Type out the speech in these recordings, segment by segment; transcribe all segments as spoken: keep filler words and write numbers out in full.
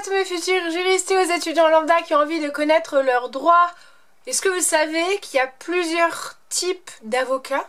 tous mes futurs juristes et aux étudiants lambda qui ont envie de connaître leurs droits. Est-ce que vous savez qu'il y a plusieurs types d'avocats?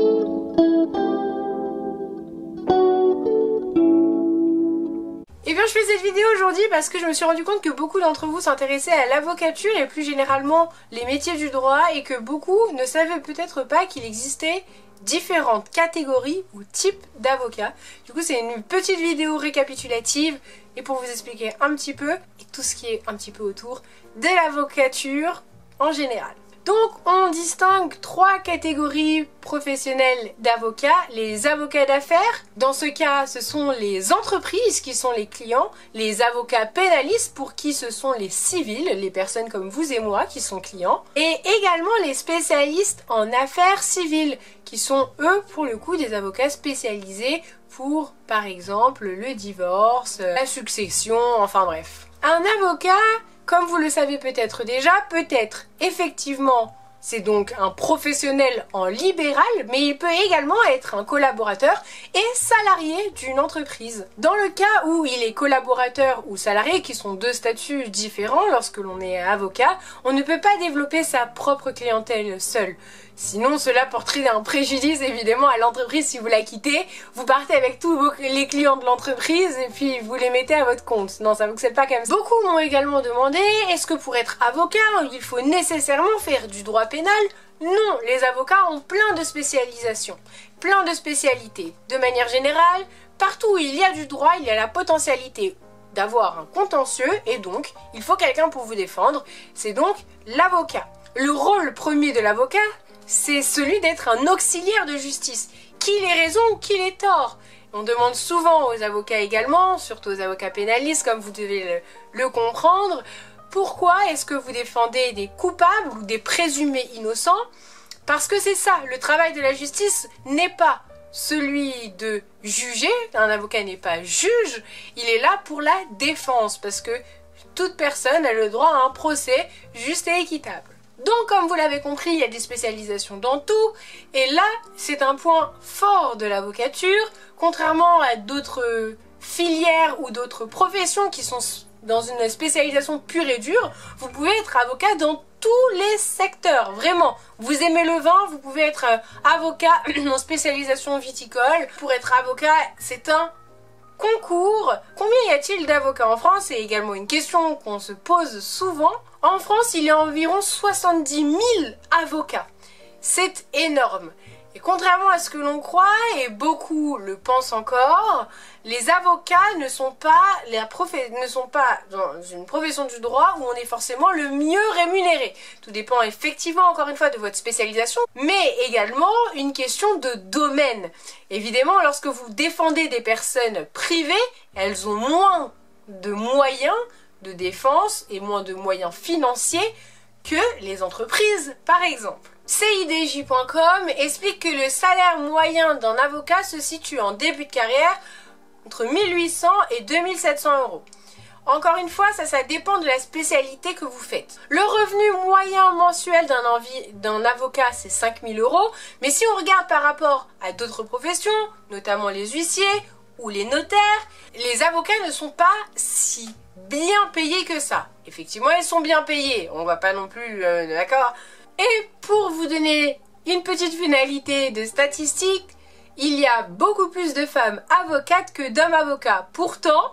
Et bien je fais cette vidéo aujourd'hui parce que je me suis rendu compte que beaucoup d'entre vous s'intéressaient à l'avocature et plus généralement les métiers du droit et que beaucoup ne savaient peut-être pas qu'il existait différentes catégories ou types d'avocats. Du coup c'est une petite vidéo récapitulative et pour vous expliquer un petit peu et tout ce qui est un petit peu autour de l'avocature en général. Donc on distingue trois catégories professionnelles d'avocats. Les avocats d'affaires, dans ce cas ce sont les entreprises qui sont les clients, les avocats pénalistes pour qui ce sont les civils, les personnes comme vous et moi qui sont clients, et également les spécialistes en affaires civiles qui sont eux pour le coup des avocats spécialisés pour par exemple le divorce, la succession, enfin bref. Un avocat, comme vous le savez peut-être déjà, peut-être effectivement, c'est donc un professionnel en libéral, mais il peut également être un collaborateur et salarié d'une entreprise. Dans le cas où il est collaborateur ou salarié, qui sont deux statuts différents lorsque l'on est avocat, on ne peut pas développer sa propre clientèle seul. Sinon, cela porterait un préjudice évidemment à l'entreprise si vous la quittez. Vous partez avec tous vos, les clients de l'entreprise et puis vous les mettez à votre compte. Non, ça ne fonctionne pas comme ça. Beaucoup m'ont également demandé, est-ce que pour être avocat, il faut nécessairement faire du droit pénal? Non, les avocats ont plein de spécialisations, plein de spécialités. De manière générale, partout où il y a du droit, il y a la potentialité d'avoir un contentieux et donc il faut quelqu'un pour vous défendre. C'est donc l'avocat. Le rôle premier de l'avocat, c'est celui d'être un auxiliaire de justice, qu'il ait raison ou qu'il ait tort. On demande souvent aux avocats également, surtout aux avocats pénalistes, comme vous devez le, le comprendre, pourquoi est-ce que vous défendez des coupables ou des présumés innocents? Parce que c'est ça, le travail de la justice n'est pas celui de juger, un avocat n'est pas juge, il est là pour la défense, parce que toute personne a le droit à un procès juste et équitable. Donc comme vous l'avez compris, il y a des spécialisations dans tout, et là c'est un point fort de l'avocature, contrairement à d'autres filières ou d'autres professions qui sont dans une spécialisation pure et dure, vous pouvez être avocat dans tous les secteurs, vraiment. Vous aimez le vin, vous pouvez être avocat en spécialisation viticole. Pour être avocat, c'est un concours. Combien y a-t-il d'avocats en France? C'est également une question qu'on se pose souvent. En France, il y a environ soixante-dix mille avocats. C'est énorme. Et contrairement à ce que l'on croit, et beaucoup le pensent encore, les avocats ne sont pas, la profé ne sont pas dans une profession du droit où on est forcément le mieux rémunéré. Tout dépend effectivement, encore une fois, de votre spécialisation, mais également une question de domaine. Évidemment, lorsque vous défendez des personnes privées, elles ont moins de moyens de défense et moins de moyens financiers que les entreprises, par exemple. C I D J point com explique que le salaire moyen d'un avocat se situe en début de carrière entre mille huit cents et deux mille sept cents euros. Encore une fois, ça, ça dépend de la spécialité que vous faites. Le revenu moyen mensuel d'un d'un avocat, c'est cinq mille euros. Mais si on regarde par rapport à d'autres professions, notamment les huissiers ou les notaires, les avocats ne sont pas si bien payés que ça. Effectivement, ils sont bien payés. On va pas non plus, euh, d'accord? Et pour vous donner une petite finalité de statistiques, il y a beaucoup plus de femmes avocates que d'hommes avocats. Pourtant,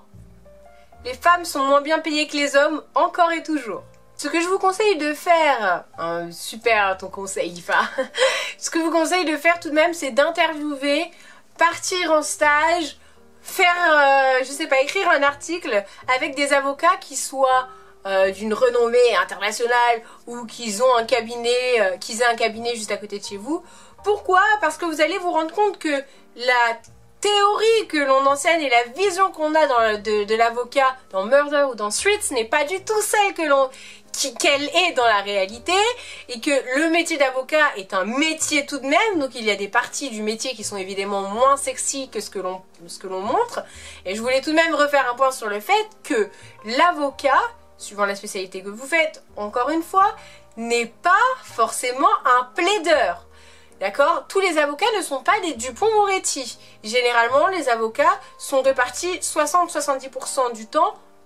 les femmes sont moins bien payées que les hommes, encore et toujours. Ce que je vous conseille de faire, hein, super ton conseil, enfin, ce que je vous conseille de faire tout de même, c'est d'interviewer, partir en stage, faire, euh, je sais pas, écrire un article avec des avocats qui soient Euh, d'une renommée internationale ou qu'ils ont un cabinet, euh, qu'ils aient un cabinet juste à côté de chez vous. Pourquoi? Parce que vous allez vous rendre compte que la théorie que l'on enseigne et la vision qu'on a dans, de, de l'avocat dans Murder ou dans Suits n'est pas du tout celle que l'on qu'elle est dans la réalité, et que le métier d'avocat est un métier tout de même, donc il y a des parties du métier qui sont évidemment moins sexy que ce que l'on ce que l'on montre. Et je voulais tout de même refaire un point sur le fait que l'avocat, suivant la spécialité que vous faites, encore une fois, n'est pas forcément un plaideur. D'accord? Tous les avocats ne sont pas des Dupond-Moretti. Généralement, les avocats sont répartis soixante à soixante-dix pour cent du temps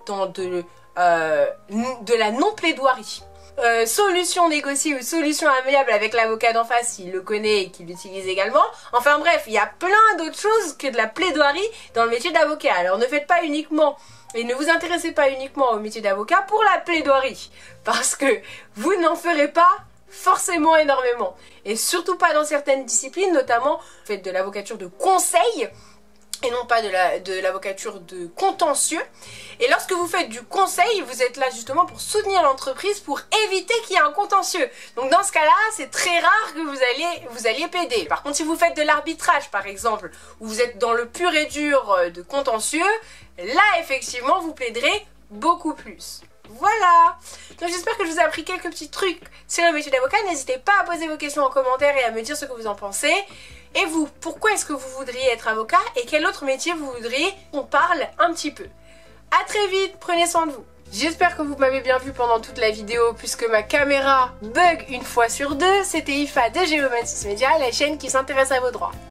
dans de, euh, de la non-plaidoirie. Euh, solution négociée ou solution amiable avec l'avocat d'en face s'il le connaît et qu'il l'utilise également. Enfin bref, il y a plein d'autres choses que de la plaidoirie dans le métier d'avocat. Alors ne faites pas uniquement et ne vous intéressez pas uniquement au métier d'avocat pour la plaidoirie, parce que vous n'en ferez pas forcément énormément. Et surtout pas dans certaines disciplines, notamment faites de l'avocature de conseil et non pas de la, de l'avocature de contentieux. Et lorsque vous faites du conseil, vous êtes là justement pour soutenir l'entreprise, pour éviter qu'il y ait un contentieux. Donc dans ce cas-là, c'est très rare que vous alliez, vous alliez plaider. Par contre, si vous faites de l'arbitrage, par exemple, où vous êtes dans le pur et dur de contentieux, là, effectivement, vous plaiderez beaucoup plus. Voilà. Donc j'espère que je vous ai appris quelques petits trucs sur le métier d'avocat. N'hésitez pas à poser vos questions en commentaire et à me dire ce que vous en pensez. Et vous, pourquoi est-ce que vous voudriez être avocat et quel autre métier vous voudriez qu'on parle un petit peu. A très vite, prenez soin de vous. J'espère que vous m'avez bien vu pendant toute la vidéo puisque ma caméra bug une fois sur deux. C'était Ifa de Geomantis Media, la chaîne qui s'intéresse à vos droits.